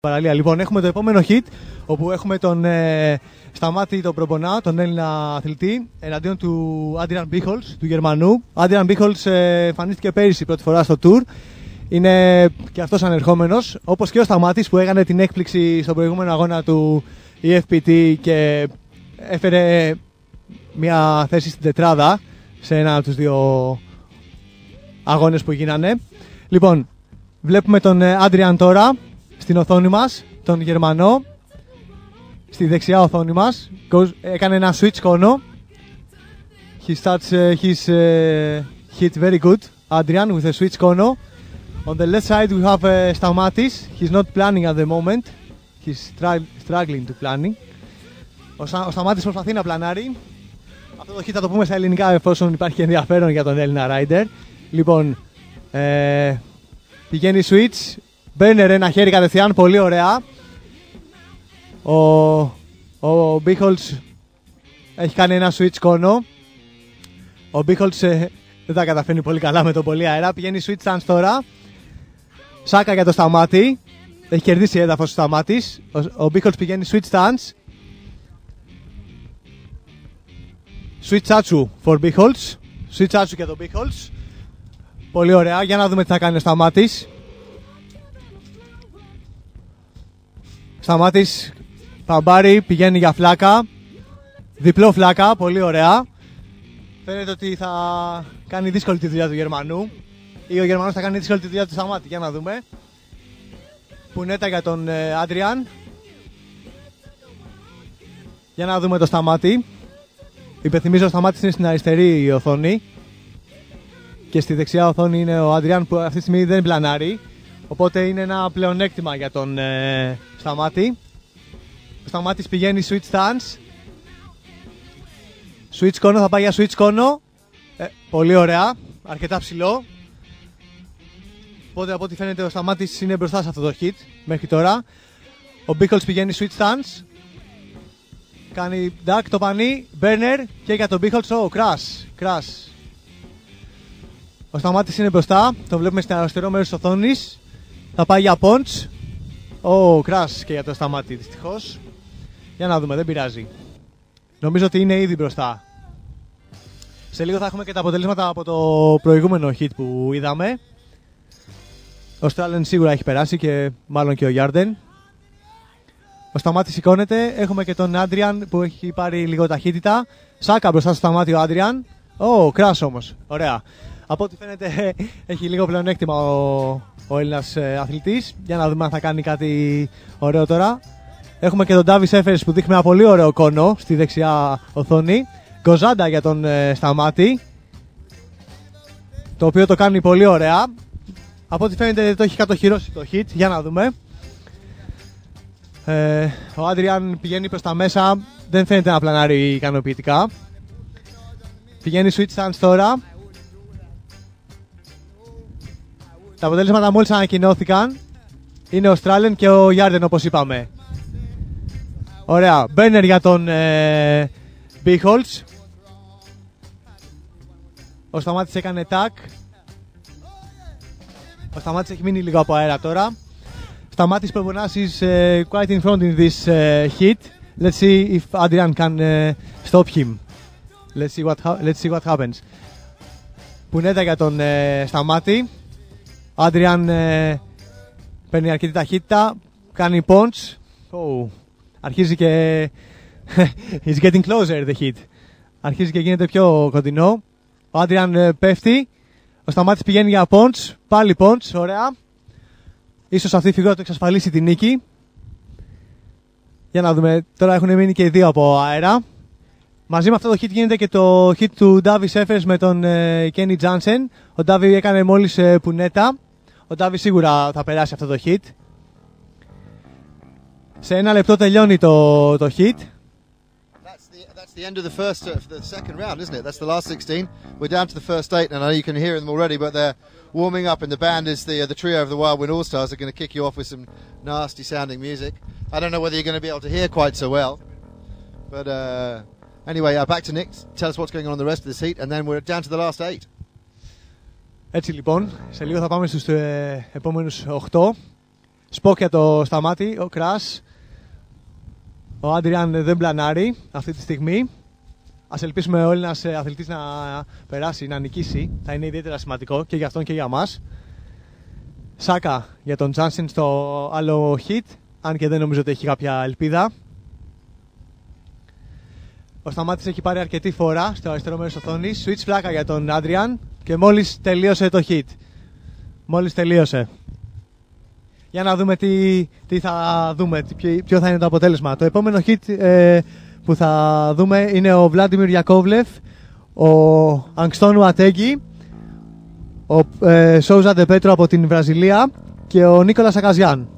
παραλία. Λοιπόν, έχουμε το επόμενο hit, όπου έχουμε τον Σταμάτη τον Προπονά, τον Έλληνα αθλητή, εναντίον του Adrian Bichols, του Γερμανού. Ο Adrian Bichols εμφανίστηκε πέρυσι πρώτη φορά στο Tour. Είναι και αυτός ανερχόμενος, όπως και ο Σταμάτης που έκανε την έκπληξη στον προηγούμενο αγώνα του EFPT και έφερε μια θέση στην τετράδα σε ένα από τους δύο αγώνες που γίνανε. Λοιπόν, βλέπουμε τον Adrian τώρα στην οθόνη μας, τον Γερμανό, στη δεξιά οθόνη μας. Έκανε ένα switch κόνο. He starts his hit very good, Adrian, with a switch κόνο. On the left side we have Stamatis. He's not planning at the moment. He's struggling to planning. Ο Σταμάτης προσπαθεί να πλανάρει. Αυτό το hit θα το πούμε στα ελληνικά εφόσον υπάρχει ενδιαφέρον για τον Έλληνα rider. Λοιπόν, πηγαίνει switch. Μπέρνερ ένα χέρι κατευθείαν, πολύ ωραία. Ο Bichols έχει κάνει ένα switch κόνο. Ο Bichols δεν τα καταφέρνει πολύ καλά με τον πολύ αέρα. Πηγαίνει switch stance τώρα. Σάκα για το Σταμάτη. Έχει κερδίσει έδαφος ο Σταμάτης. Ο Bichols πηγαίνει switch stance. Switch Atsu for Bichols. Switch Atsu για τον Bichols. Πολύ ωραία. Για να δούμε τι θα κάνει ο Σταμάτης. Σταμάτης παμπάρει, πηγαίνει για φλάκα. Διπλό φλάκα, πολύ ωραία. Φαίνεται ότι θα κάνει δύσκολη τη δουλειά του Γερμανού. Ή ο Γερμανός θα κάνει δύσκολη τη δουλειά του Σταμάτη. Για να δούμε. Πουνέτα για τον Adrian. Για να δούμε το Σταμάτη. Υπενθυμίζω ο Σταμάτης είναι στην αριστερή οθόνη. Και στη δεξιά οθόνη είναι ο Adrian που αυτή τη στιγμή δεν πλανάρει. Οπότε είναι ένα πλεονέκτημα για τον Σταμάτη. Ο Σταμάτης πηγαίνει switch stance. Switch κόνο, θα πάει για switch κόνο. Πολύ ωραία, αρκετά ψηλό. Οπότε από ό,τι φαίνεται ο Σταμάτης είναι μπροστά σε αυτό το hit μέχρι τώρα. Ο Bichols πηγαίνει switch stance. Κάνει duck το πανί, burner και για τον Bichols, crash. Ο Σταμάτης είναι μπροστά, το βλέπουμε στο αριστερό μέρος της οθόνης. Θα πάει για punch. Crash και για το Σταμάτη δυστυχώς. Για να δούμε, δεν πειράζει. Νομίζω ότι είναι ήδη μπροστά. Σε λίγο θα έχουμε και τα αποτελέσματα από το προηγούμενο hit που είδαμε. Ο Stralen σίγουρα έχει περάσει και μάλλον και ο Yarden. Ο Σταμάτης σηκώνεται. Έχουμε και τον Adrian που έχει πάρει λίγο ταχύτητα. Σάκα μπροστά στο Σταμάτη ο Adrian. Crash όμως. Ωραία. Από ό,τι φαίνεται έχει λίγο πλεονέκτημα ο Έλληνας αθλητής. Για να δούμε αν θα κάνει κάτι ωραίο τώρα. Έχουμε και τον Davis Efers που δείχνει ένα πολύ ωραίο κόνο στη δεξιά οθόνη. Γκοζάντα για τον Σταμάτη. Το οποίο το κάνει πολύ ωραία. Από ό,τι φαίνεται το έχει κατοχυρώσει το hit. Για να δούμε. Ο Adrian πηγαίνει προς τα μέσα. Δεν φαίνεται να πλανάρει ικανοποιητικά. Πηγαίνει switch stance τώρα. Τα αποτέλεσματα μόλις ανακοινώθηκαν. Είναι ο Stralen και ο Yarden όπως είπαμε. Ωραία. Μπέρνερ για τον Bichols. Ο Σταμάτης έκανε tag. Ο Σταμάτης έχει μείνει λίγο από αέρα τώρα. Σταμάτης Προπονάς is quite in front in this hit. Let's see if Adrian can stop him. Let's see what happens. Πουνέτα για τον Σταμάτη. Adrian παίρνει αρκετή ταχύτητα. Κάνει punch. Αρχίζει και he's getting closer the hit. Αρχίζει και γίνεται πιο κοντινό. Ο Adrian πέφτει. Ο Σταμάτης πηγαίνει για punch. Πάλι punch, ωραία. Ίσως αυτή η φιγούρα του εξασφαλίσει την νίκη. Για να δούμε. Τώρα έχουν μείνει και οι δύο από αέρα. Μαζί με αυτό το hit γίνεται και το hit του Davis Efers με τον Kenny Jansen. Ο Davis έκανε μόλις πουνέτα. Ο Davis σίγουρα θα περάσει αυτό το hit. Σε ένα λεπτό τελειώνει το hit. That's the end of the second round, isn't it? That's the last 16. We're down to the first 8, and I know you can hear them already, but they're warming up, and the band is the trio of the Wild Wind All-Stars are going to kick you off with some nasty-sounding music. I don't know whether you're going to be able to hear quite so well, but anyway, back to Nick. Tell us what's going on in the rest of this heat, and then we're down to the last 8. Έτσι λοιπόν, σε λίγο θα πάμε στους επόμενους 8. Σποκ για το Σταμάτη, ο Κρας. Ο Άντριαν δεν πλανάρει αυτή τη στιγμή. Ας ελπίσουμε όλοι ένας αθλητής να περάσει, να νικήσει. Θα είναι ιδιαίτερα σημαντικό και για αυτόν και για μας. Σάκα για τον Τζάνσεν στο άλλο hit, αν και δεν νομίζω ότι έχει κάποια ελπίδα. Ο Σταμάτης έχει πάρει αρκετή φορά στο αριστερό μέρος της οθόνης. Switch φλάκα για τον Άντριαν και μόλις τελείωσε το hit. Μόλις τελείωσε. Για να δούμε τι θα δούμε, ποιο θα είναι το αποτέλεσμα. Το επόμενο hit που θα δούμε είναι ο Βλάντιμιρ Γιακόβλεφ, ο Αγκστόνου Ατέγκη, ο Σόουζα Ντεπέτρο από την Βραζιλία και ο Νίκολας Ακαζιάν.